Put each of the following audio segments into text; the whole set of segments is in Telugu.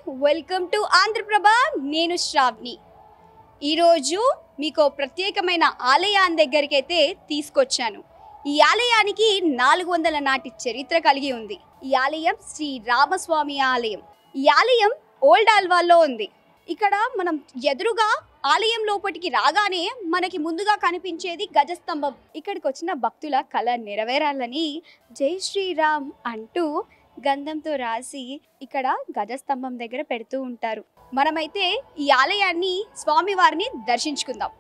Welcome to Andhraprabha. నేను శ్రావ్ని. ఈరోజు మీకు ప్రత్యేకమైన ఆలయాన్ని దగ్గరికి అయితే తీసుకొచ్చాను. ఈ ఆలయానికి 400 నాటి చరిత్ర కలిగి ఉంది. ఈ ఆలయం శ్రీ రామస్వామి ఆలయం. ఈ ఆలయం ఓల్డ్ ఆల్వాల్లో ఉంది. ఇక్కడ మనం ఎదురుగా ఆలయం లోపలికి రాగానే మనకి ముందుగా కనిపించేది గజస్తంభం. ఇక్కడికి వచ్చిన భక్తుల కళ నెరవేరాలని జై శ్రీరామ్ అంటూ గంధంతో రాసి ఇక్కడ గజస్తంభం దగ్గర పెడుతూ ఉంటారు. మనమైతే ఈ ఆలయాన్ని స్వామివారిని దర్శించుకుందాం.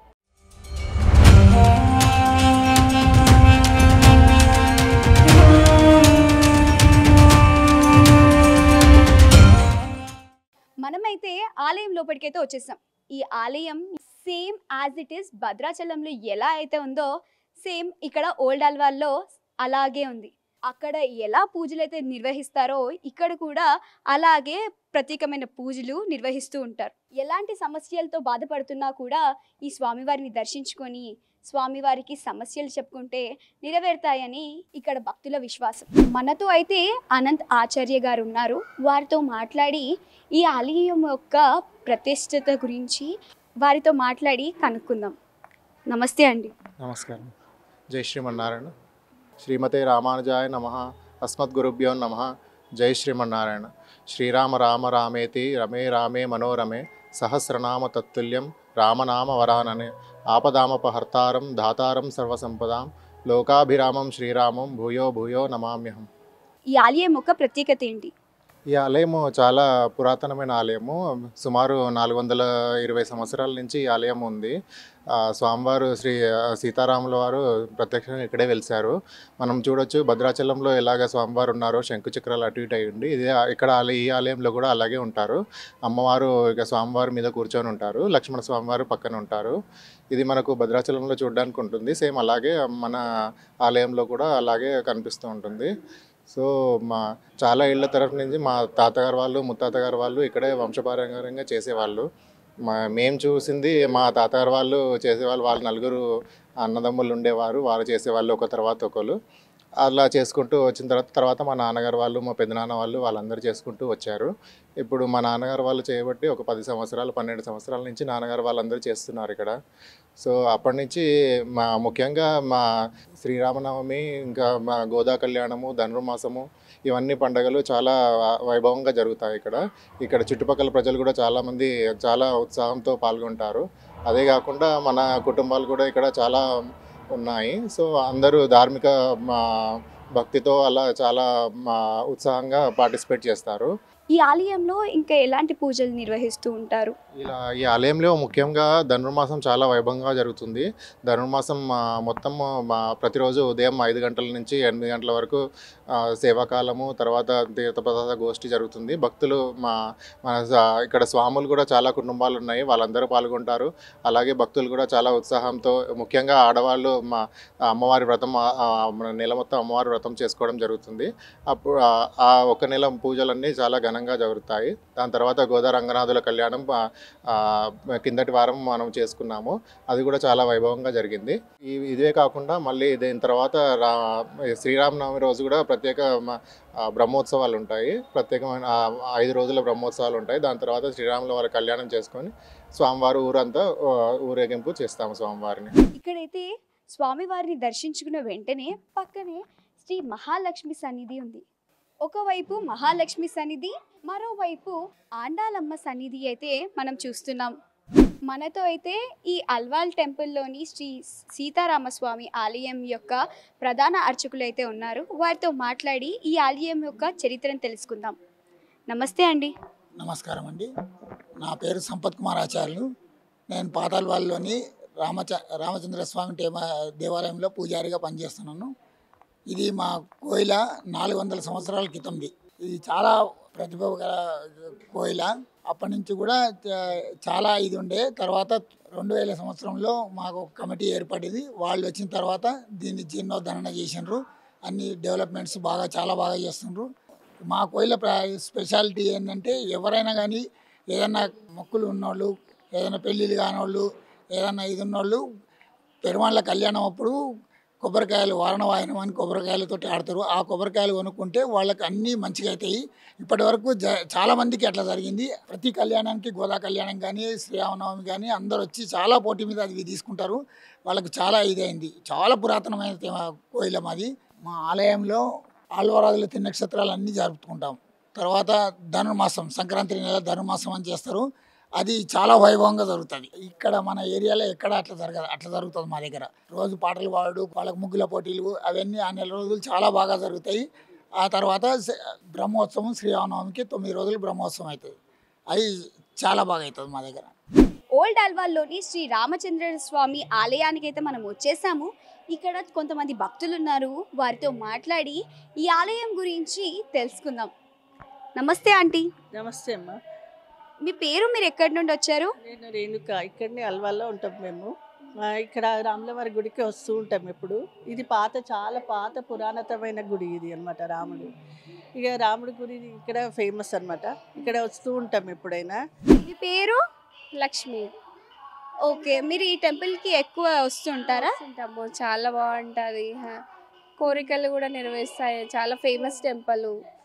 మనమైతే ఆలయం లోపలికైతే వచ్చేసాం. ఈ ఆలయం సేమ్ యాజ్ ఇట్ ఈస్ భద్రాచలంలో ఎలా అయితే ఉందో సేమ్ ఇక్కడ ఓల్డ్ ఆల్వాల్లో అలాగే ఉంది. అక్కడ ఎలా పూజలు అయితే నిర్వహిస్తారో ఇక్కడ కూడా అలాగే ప్రత్యేకమైన పూజలు నిర్వహిస్తూ ఉంటారు. ఎలాంటి సమస్యలతో బాధపడుతున్నా కూడా ఈ స్వామివారిని దర్శించుకొని స్వామివారికి సమస్యలు చెప్పుకుంటే నెరవేరుతాయని ఇక్కడ భక్తుల విశ్వాసం. మనతో అయితే అనంత్ ఆచార్య గారు ఉన్నారు. వారితో మాట్లాడి ఈ ఆలయం యొక్క ప్రతిష్టత గురించి వారితో మాట్లాడి కనుక్కుందాం. నమస్తే అండి. నమస్కారం. జై శ్రీమన్నారాయణ. శ్రీమతే రామానుజాయ నమః. అస్మద్గురుభ్యో నమః. జై శ్రీమన్నారాయణ. శ్రీరామ రామ రామేతి రమే రామే మనోరమే సహస్రనామ తత్తుల్యం రామనామ వరాననే ఆపదామపహర్తారం ధాతారం సర్వసంపదాం లోకాభిరామం శ్రీరామం భూయో భూయో నమామ్యహం. ఈ ఆలయం యొక్క ప్రత్యేకత ఏంటి? ఈ ఆలయము చాలా పురాతనమైన ఆలయము. సుమారు 420 సంవత్సరాల నుంచి ఈ ఆలయం ఉంది. స్వామివారు శ్రీ సీతారాముల వారు ప్రత్యక్షంగా ఇక్కడే వెలిశారు. మనం చూడొచ్చు భద్రాచలంలో ఎలాగ స్వామివారు ఉన్నారో శంకు చక్రాలు అటు ఇటు అయ్యండి. ఇదే ఇక్కడ ఈ ఆలయంలో కూడా అలాగే ఉంటారు. అమ్మవారు ఇక స్వామివారి మీద కూర్చొని ఉంటారు. లక్ష్మణ స్వామివారు పక్కన ఉంటారు. ఇది మనకు భద్రాచలంలో చూడడానికి ఉంటుంది. సేమ్ అలాగే మన ఆలయంలో కూడా అలాగే కనిపిస్తూ ఉంటుంది. సో చాలా ఏళ్ళ తరఫు నుంచి మా తాతగారు వాళ్ళు ముత్తాతగారు వాళ్ళు ఇక్కడే వంశపారంపర్యంగా చేసేవాళ్ళు. మేము చూసింది మా తాతగారు వాళ్ళు చేసేవాళ్ళు. వాళ్ళు 4 అన్నదమ్ములు ఉండేవారు. వాళ్ళు చేసేవాళ్ళు ఒక తర్వాత ఒకరు. అలా చేసుకుంటూ వచ్చిన తర్వాత మా నాన్నగారు వాళ్ళు మా పెద్దనాన్న వాళ్ళు వాళ్ళందరూ చేసుకుంటూ వచ్చారు. ఇప్పుడు మా నాన్నగారు వాళ్ళు చేయబట్టి ఒక 10 సంవత్సరాలు 12 సంవత్సరాల నుంచి నాన్నగారు వాళ్ళందరూ చేస్తున్నారు ఇక్కడ. సో అప్పటి నుంచి ముఖ్యంగా మా శ్రీరామనవమి, ఇంకా మా గోదా కళ్యాణము, ధనుర్మాసము, ఇవన్నీ పండుగలు చాలా వైభవంగా జరుగుతాయి ఇక్కడ చుట్టుపక్కల ప్రజలు కూడా చాలామంది చాలా ఉత్సాహంతో పాల్గొంటారు. అదే కాకుండా మన కుటుంబాలు కూడా ఇక్కడ చాలా ఉన్నాయి. సో అందరూ ధార్మిక భక్తితో అలా చాలా ఉత్సాహంగా పార్టిసిపేట్ చేస్తారు. ఈ ఆలయంలో ఇంకా ఎలాంటి పూజలు నిర్వహిస్తూ ఉంటారు? ఈ ఆలయంలో ముఖ్యంగా ధనుర్మాసం చాలా వైభవంగా జరుగుతుంది. ధనుర్మాసం మొత్తం ప్రతిరోజు ఉదయం 5 గంటల నుంచి 8 గంటల వరకు సేవాకాలము, తర్వాత తీర్థప్రసాద గోష్ఠి జరుగుతుంది. భక్తులు మన ఇక్కడ స్వాములు కూడా చాలా కుటుంబాలు ఉన్నాయి, వాళ్ళందరూ పాల్గొంటారు. అలాగే భక్తులు కూడా చాలా ఉత్సాహంతో, ముఖ్యంగా ఆడవాళ్ళు అమ్మవారి వ్రతం నెల మొత్తం అమ్మవారి వ్రతం చేసుకోవడం జరుగుతుంది. అప్పుడు ఆ ఒక నెల పూజలన్నీ చాలా ఘనంగా జరుగుతాయి. దాని తర్వాత గోదా రంగనాథుల కళ్యాణం కిందటి వారం మనం చేసుకున్నాము. అది కూడా చాలా వైభవంగా జరిగింది. ఇదే కాకుండా మళ్ళీ దీని తర్వాత శ్రీరామనవమి రోజు కూడా ప్రత్యేక బ్రహ్మోత్సవాలు ఉంటాయి. ప్రత్యేకమైన 5 రోజుల బ్రహ్మోత్సవాలు ఉంటాయి. దాని తర్వాత శ్రీరాముల వారి కళ్యాణం చేసుకొని స్వామివారు ఊరంతా ఊరేగింపు చేస్తాము స్వామివారిని. ఇక్కడైతే స్వామివారిని దర్శించుకున్న వెంటనే పక్కనే శ్రీ మహాలక్ష్మి సన్నిధి ఉంది. ఒకవైపు మహాలక్ష్మి సన్నిధి, మరోవైపు ఆండాలమ్మ సన్నిధి అయితే మనం చూస్తున్నాం. మనతో అయితే ఈ అల్వాల్ టెంపుల్లోని శ్రీ సీతారామస్వామి ఆలయం యొక్క ప్రధాన అర్చకులు అయితే ఉన్నారు. వారితో మాట్లాడి ఈ ఆలయం యొక్క చరిత్రను తెలుసుకుందాం. నమస్తే అండి. నమస్కారం అండి. నా పేరు సంపత్ కుమార్ ఆచార్యులు. నేను పాతాల్వాల్లోని రామచంద్ర స్వామి దేవాలయంలో పూజారిగా పనిచేస్తున్నాను. ఇది మా కోయిల 400 సంవత్సరాల క్రితంది. ఇది చాలా ప్రతిభ గల కోయిల. అప్పటి నుంచి కూడా చాలా ఇది ఉండే. తర్వాత 2000 సంవత్సరంలో మాకు కమిటీ ఏర్పడింది. వాళ్ళు వచ్చిన తర్వాత దీన్ని జీర్ణోద్ధరణ చేసినారు. అన్ని డెవలప్మెంట్స్ చాలా బాగా చేస్తున్నారు. మా కోయిల స్పెషాలిటీ ఏంటంటే ఎవరైనా కానీ ఏదైనా మొక్కులు ఉన్నోళ్ళు, ఏదైనా పెళ్ళిళ్ళు కానివాళ్ళు, ఏదైనా ఇది ఉన్నోళ్ళు పెరుమాళ్ళ కళ్యాణం అప్పుడు కొబ్బరికాయలు వారణ వాయనం అని కొబ్బరికాయలతోటి ఆడతారు. ఆ కొబ్బరికాయలు కొనుక్కుంటే వాళ్ళకి అన్నీ మంచిగా అవుతాయి. ఇప్పటి వరకు చాలామందికి అట్లా జరిగింది. ప్రతి కళ్యాణానికి గోదా కళ్యాణం కానీ శ్రీరామనవమి కానీ అందరూ వచ్చి చాలా పోటీ మీద అది తీసుకుంటారు. వాళ్ళకు చాలా ఇదైంది. చాలా పురాతనమైన కోయిల మాది. మా ఆలయంలో ఆళ్వారాదుల తిన్నక్షత్రాలు అన్నీ జరుపుకుంటాం. తర్వాత ధనుర్మాసం, సంక్రాంతి నెల ధనుర్మాసం అని చేస్తారు. అది చాలా వైభవంగా జరుగుతుంది. ఇక్కడ మన ఏరియాలో ఎక్కడ అట్లా జరగదు, అట్లా జరుగుతుంది మా దగ్గర. రోజు పాటలు పాడు, వాళ్ళకి ముగ్గుల పోటీలు అవన్నీ ఆ నెల రోజులు చాలా బాగా జరుగుతాయి. ఆ తర్వాత బ్రహ్మోత్సవం శ్రీరామనవమికి 9 రోజులు బ్రహ్మోత్సవం అవుతుంది. అది చాలా బాగా అవుతుంది మా దగ్గర. ఓల్డ్ అల్వాల్లోని శ్రీ రామచంద్ర స్వామి ఆలయానికి అయితే మనం వచ్చేసాము. ఇక్కడ కొంతమంది భక్తులు ఉన్నారు, వారితో మాట్లాడి ఈ ఆలయం గురించి తెలుసుకుందాం. నమస్తే ఆంటీ. నమస్తే అమ్మ. మీ పేరు, మీరు ఎక్కడి నుండి వచ్చారు? నేను రేణుక, ఇక్కడనే అల్వాల్లో ఉంటాం మేము. ఇక్కడ రాములవారి గుడికి వస్తూ ఉంటాం ఎప్పుడు. ఇది చాలా పాత పురాతనమైన గుడి ఇది అనమాట, రాముడు. ఇక రాముడి గుడి ఇక్కడ ఫేమస్ అనమాట. ఇక్కడ వస్తూ ఉంటాం ఎప్పుడైనా. మీ పేరు? లక్ష్మి. ఓకే, మీరు ఈ టెంపుల్కి ఎక్కువ వస్తుంటారా? ఉంటాము, చాలా బాగుంటుంది. కోరికలు కూడా నెరవేరుస్తాయి. చాలా ఫేమస్ టెంపుల్.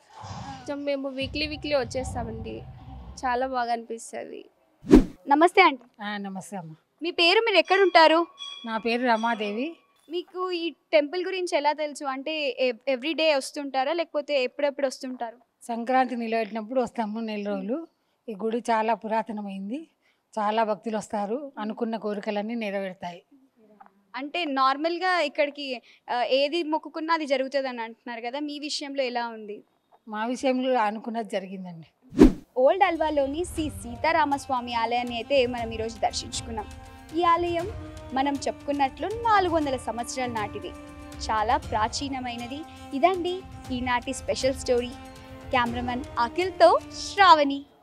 మేము వీక్లీ వచ్చేస్తామండి. చాలా బాగా అనిపిస్తుంది. నమస్తే ఆంటీ. నమస్తే అమ్మ. మీ పేరు, మీరు ఎక్కడ ఉంటారు? నా పేరు రమాదేవి. మీకు ఈ టెంపుల్ గురించి ఎలా తెలుసు? అంటే ఎవ్రీ డే వస్తుంటారా లేకపోతే ఎప్పుడెప్పుడు వస్తుంటారు? సంక్రాంతి నిలబెట్టినప్పుడు వస్తాము, 4 రోజులు. ఈ గుడి చాలా పురాతనమైంది. చాలా భక్తులు వస్తారు, అనుకున్న కోరికలన్నీ నెరవేరుతాయి. అంటే నార్మల్గా ఇక్కడికి ఏది మొక్కుకున్నా అది జరుగుతుంది అని అంటున్నారు కదా, మీ విషయంలో ఎలా ఉంది? మా విషయంలో అనుకున్నది జరిగిందండి. ఓల్డ్ అల్వాలోని శ్రీ సీతారామస్వామి ఆలయాన్ని అయితే మనం ఈరోజు దర్శించుకున్నాం. ఈ ఆలయం మనం చెప్పుకున్నట్లు 400 సంవత్సరాల నాటిది, చాలా ప్రాచీనమైనది. ఇదండి ఈనాటి స్పెషల్ స్టోరీ. కెమెరామెన్ అఖిల్తో శ్రావణి.